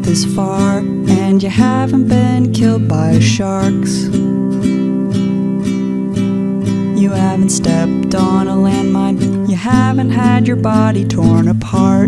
this far, and you haven't been killed by sharks. You haven't stepped on a landmine, you haven't had your body torn apart.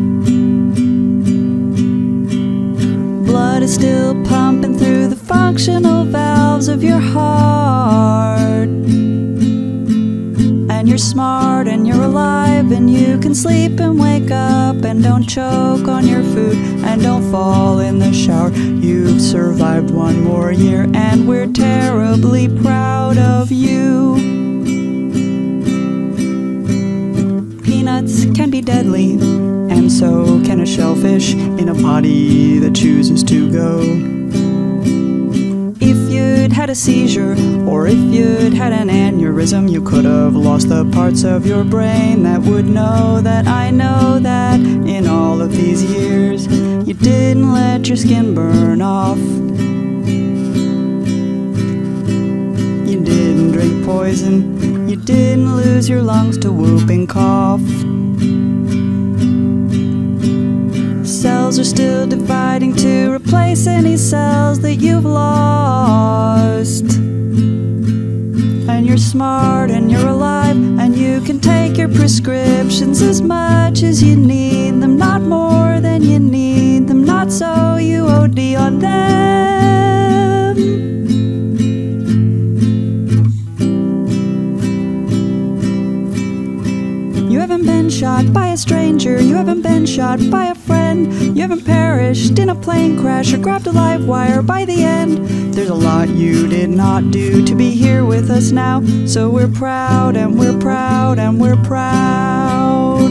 Blood is still pumping through the functional valves of your heart. And you're smart and you're alive, and you can sleep and wake up, and don't choke on your food, and don't fall in the shower. You've survived one more year, and we're terribly proud of you. Peanuts can be deadly, and so can a shellfish in a body that chooses to go. If you'd had a seizure, or if you'd had an aneurysm, you could have lost the parts of your brain that would know that I know that in all of these years you didn't let your skin burn off. You didn't drink poison, you didn't lose your lungs to whooping cough. Cells are still dividing to replace any cells that you've lost. And you're smart and you're alive, and you can take your prescriptions as much as you need them, not more than you need them, not so you OD on them. You haven't been shot by a stranger, you haven't been shot by a friend, you haven't perished in a plane crash or grabbed a live wire by the end. There's a lot you did not do to be here with us now, so we're proud and we're proud and we're proud.